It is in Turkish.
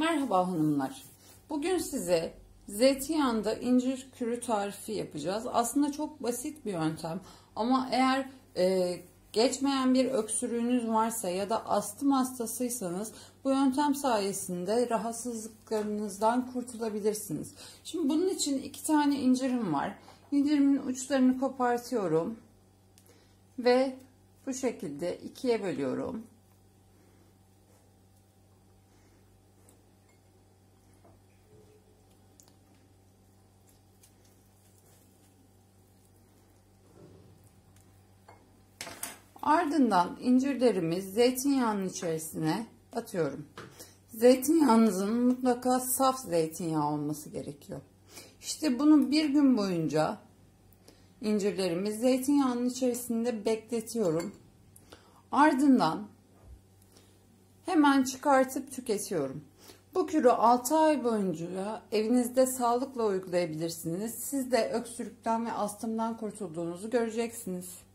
Merhaba hanımlar. Bugün size zeytinyağında incir kürü tarifi yapacağız. Aslında çok basit bir yöntem ama eğer geçmeyen bir öksürüğünüz varsa ya da astım hastasıysanız bu yöntem sayesinde rahatsızlıklarınızdan kurtulabilirsiniz. Şimdi bunun için 2 tane incirim var. İncirimin uçlarını kopartıyorum ve bu şekilde ikiye bölüyorum. Ardından incirlerimi zeytinyağının içerisine atıyorum. Zeytinyağınızın mutlaka saf zeytinyağı olması gerekiyor. İşte bunu bir gün boyunca incirlerimi zeytinyağının içerisinde bekletiyorum. Ardından hemen çıkartıp tüketiyorum. Bu kürü 6 ay boyunca evinizde sağlıkla uygulayabilirsiniz. Siz de öksürükten ve astımdan kurtulduğunuzu göreceksiniz.